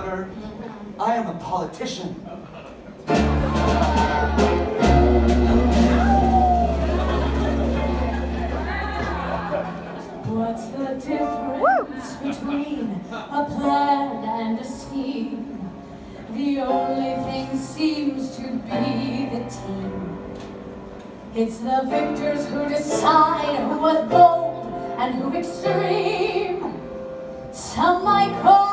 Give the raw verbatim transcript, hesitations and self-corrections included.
however, I am a politician. What's the difference between a plan and a scheme? The only thing seems to be the team. It's the victors who decide who was bold and who extreme. Some might call